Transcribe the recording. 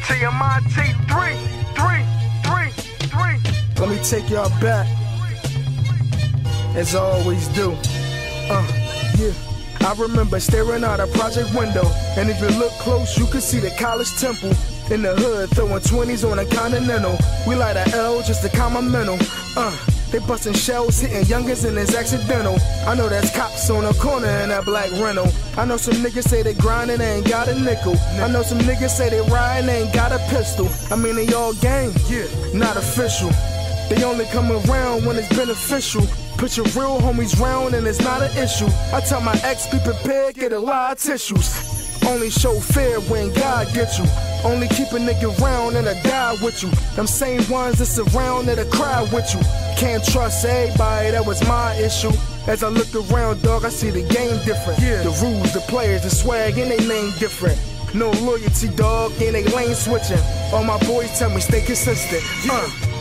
TMIT 3, 3, 3, 3. Let me take y'all back, as I always do. Yeah. I remember staring out a project window, and if you look close, you could see the college temple. In the hood, throwing 20s on a Continental. We light a L just to calm my mental. They busting shells, hitting youngins and it's accidental. I know there's cops on the corner in that black rental. I know some niggas say they grindin', they ain't got a nickel. I know some niggas say they riding, they ain't got a pistol. I mean they all gang, not official. They only come around when it's beneficial. Put your real homies round and it's not an issue. I tell my ex be prepared, get a lot of tissues. Only show fear when God gets you. Only keep a nigga round and a die with you. Them same ones that surround that'll cry with you. Can't trust everybody, that was my issue. As I look around, dog, I see the game different. The rules, the players, the swag, and they name different. No loyalty, dog, and they lane switching. All my boys tell me stay consistent.